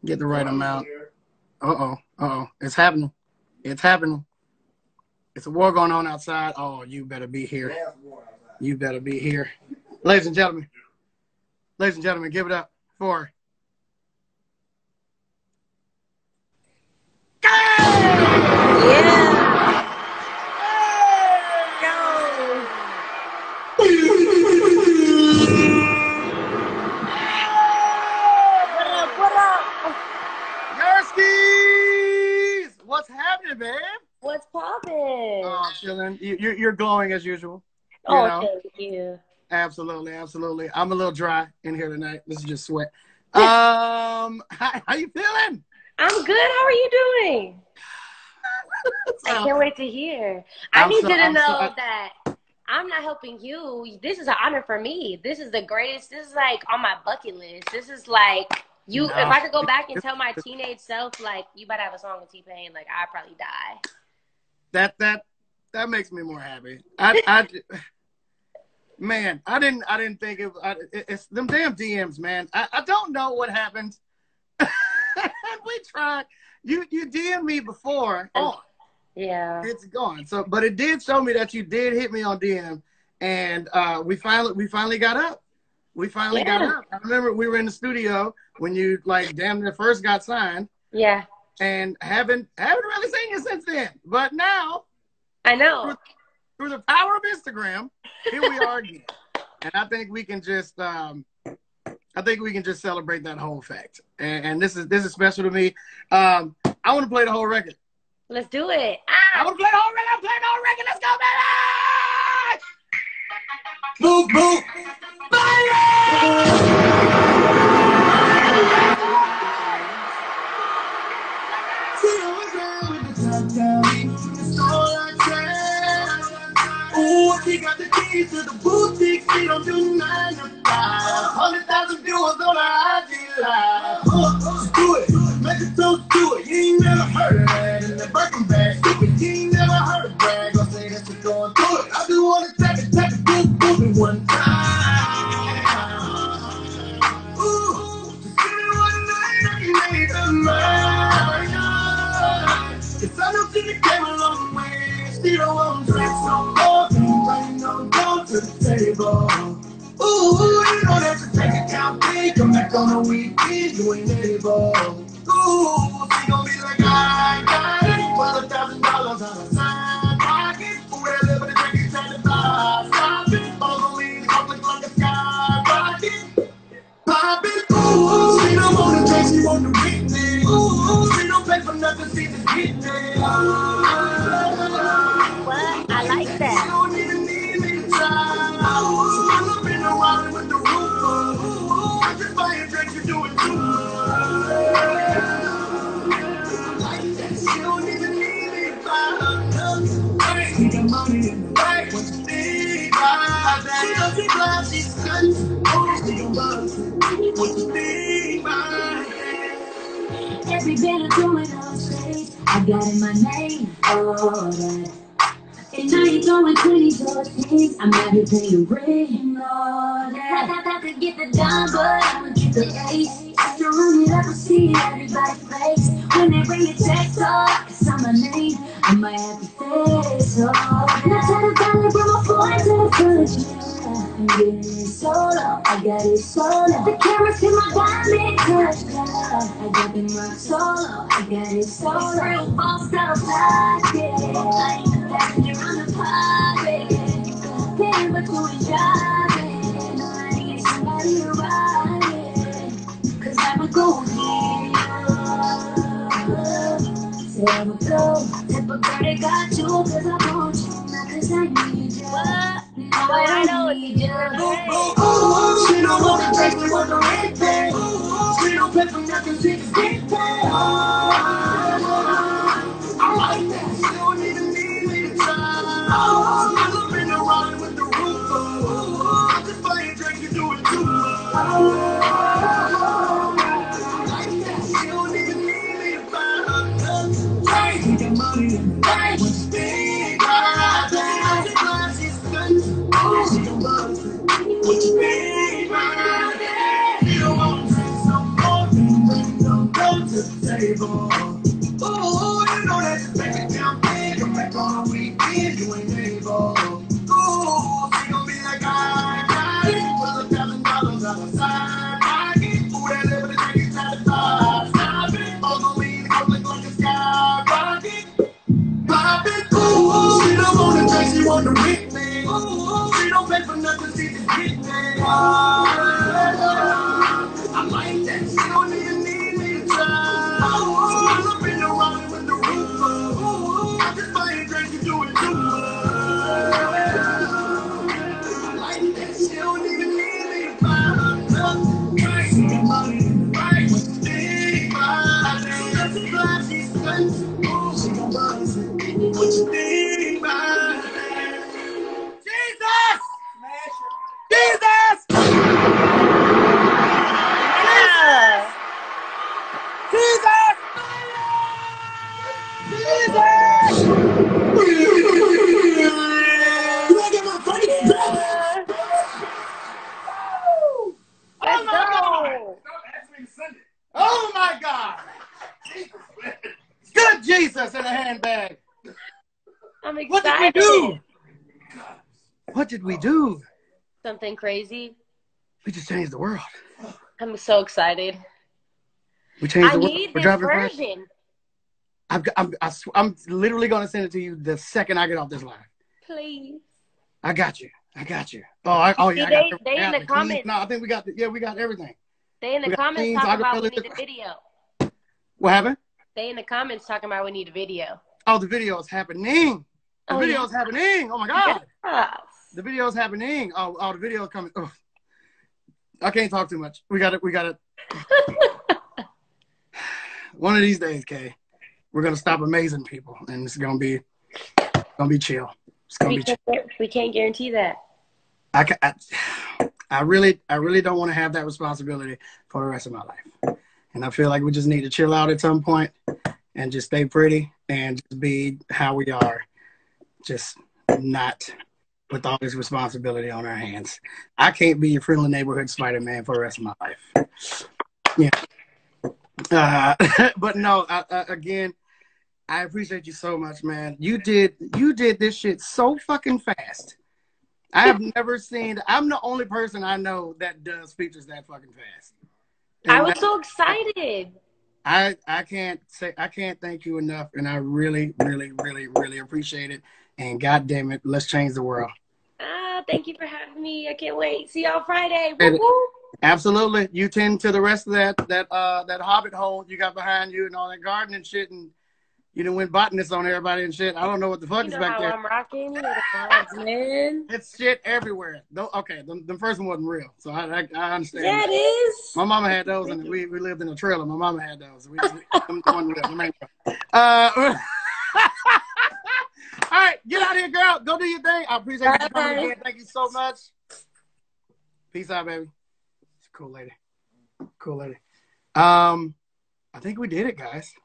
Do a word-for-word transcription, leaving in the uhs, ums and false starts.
Get the right amount. Uh-oh. Uh-oh. It's happening. It's happening. It's a war going on outside. Oh, you better be here. You better be here. Ladies and gentlemen. Ladies and gentlemen, give it up for... Yeah. What's happening, babe? What's poppin'? Oh, chilling. You, you're, you're glowing as usual. You oh, know? Thank you. Absolutely, absolutely. I'm a little dry in here tonight. This is just sweat. Um, how, how you feeling? I'm good. How are you doing? so, I can't wait to hear. I I'm need so, you to I'm know so, I, that I'm not helping you. This is an honor for me. This is the greatest. This is like on my bucket list. This is like... You, no. If I could go back and tell my teenage self, like, you better have a song with T-Pain, like, I'd probably die. That that that makes me more happy. I, I man, I didn't I didn't think it. I, it's them damn D Ms, man. I, I don't know what happened. we tried. You you D M'd me before. Oh, yeah, it's gone. So, but it did show me that you did hit me on D M, and uh, we finally we finally got up. We finally yeah. got up. I remember we were in the studio when you like damn near first got signed. Yeah. And haven't haven't really seen you since then. But now I know. Through, through the power of Instagram, here we are again. And I think we can just um I think we can just celebrate that whole fact. And, and this is this is special to me. Um I want to play the whole record. Let's do it. Ah! I want to play the whole record. I'm playing the whole record. Let's go, baby! Boop boop. Ooh, she got the keys to the boutique. She don't do nine to five. Hundred thousand viewers on her I G live. Uh, do it, make it so do it. You ain't never heard of that in the Birkin bag. Stupid, you ain't never heard of brag. I'll say that you're going through it. I do wanna take it, take it, boop, boop it one time. Ooh, just give me one night, I can make her mine. Cause I know she came a long way. She don't want drinks no more. Bring no dough to the table. Ooh, you don't have to take account. Come back on the weekend, you ain't able. Ooh, she gon' be like, I got it. Put a thousand dollars on her side pocket. Where I live with a drink, he's trying to buy. Stop it. All the leaves public like a skyrocket. Pop it. Ooh, she don't want the drink, she want the weekend. Ooh, she don't pay for nothing, she just get there. What? I like that. You don't even need me to try. I'm up in the water with the roof. I just buy a drink, you do it too. Like that. You don't even need me to buy her nothing. She got money in the bank. What you need by that? She doesn't fly, she's stunts. Oh, she gon' buzz. What you need by that? Every bit of doing all space, I got in my name, all that. And I ain't throwing twenties or things. I'm out here paying ring, all that. I, I, I could get the dime, but I'ma get the ace. After running up, I see everybody's face. When they bring the checks up, it's on my name. I might have to face off. Now tell the dollar, bring my phone to the footage. I'm getting it solo, I got it solo. The cameras in my diamond touch down. I got them rock solo, I got it solo. It's real boss out like it. I ain't the passenger on the pirate. Paying but doing driving. I need somebody to ride it. Cause I'ma go here. Say I'ma go. Tip a girl that got you. Cause I want you. Not cause I need you. Oh, I know it's you. Ooh, she don't want to take me with the red thing. She don't pay for nothing, she just get paid. I like that. She don't even need me to try. I'm up in the water with the roof. I just buy a drink, you do it too. I like that. She don't even need me to buy her nothing. She got money in the bank. When she think about that, I just buy she's good. She don't buzz. What you mean by that? You don't want to drink some more. Bring no dough the table. Ooh, you know that you make it down big. I'm like on the weekend, you ain't able. Ooh, she gon' be like, I got it. Put a thousand dollars on the side. I get ooh, that little bit of drink is at the top. Stop it. All the lean, go look like a skyrocket. Pop it, ooh, she don't want the drink, she want the weekend. Ooh, she don't pay for nothing, she just get me. I like that, she don't even need me to try. Ooh, I'm up in the ride with the roof up. Ooh, I just buying drinks, you do it too much. I like that, she don't even need me to buy her nothing. Right, some money, right, what you think about it? That's a glass, she's expensive. Ooh, she gon' buzz it. What you think about it? Jesus! Jesus! Yeah. Jesus! Jesus! Look at my face, Yeah. oh Let's my go. God! Oh my God! Jesus, man. Good Jesus in a handbag. I'm What excited. did we do? What did we do? Something crazy. We just changed the world. I'm so excited. We changed I the world. need We're this driving fast. version. I've got, I'm, I sw- I'm literally going to send it to you the second I get off this live. Please. I got you. I got you. Oh, I, oh yeah. See, I they- got they I in got the clean- comments- No, I think we got. The, yeah, we got everything. They in the We got comments cleans, talking about we acapellas. need the video. What happened? They in the comments talking about we need a video. Oh, the video is happening. The Oh, video yeah. is happening. Oh my God. Yes. The video is happening. Oh, oh, the video is coming. Oh. I can't talk too much. We got it. We got it. One of these days, Kay, we're gonna stop amazing people, and it's gonna be gonna be chill. It's gonna We be chill. can't, we can't guarantee that. I, ca- I, I really, I really don't want to have that responsibility for the rest of my life. And I feel like we just need to chill out at some point and just stay pretty and just be how we are. Just not with all this responsibility on our hands. I can't be your friendly neighborhood Spider-Man for the rest of my life. Yeah. Uh, but no, I, I, again, I appreciate you so much, man. You did, you did this shit so fucking fast. I have never seen, I'm the only person I know that does features that fucking fast. And I was that- so excited. I, I can't say, I can't thank you enough. And I really, really, really, really appreciate it. And God damn it, let's change the world. Ah, thank you for having me. I can't wait. See y'all Friday. And- Woo woo. Absolutely. You tend to the rest of that, that, uh, that hobbit hole you got behind you and all that garden and shit. And you done went botanist on everybody and shit. I don't know what the fuck You is know back how there. I'm rocking. You know the vibes, man. It's shit everywhere. Though, okay, the, the first one wasn't real, so I, I, I understand. Yeah, that. it is. My mama had those, and we, we lived in a trailer. My mama had those. We, we, them one real, them ain't real. Uh, all right, get out of here, girl. Go do your thing. I appreciate you coming Bye. again. Thank you so much. Peace out, baby. Cool lady. Cool lady. Um, I think we did it, guys.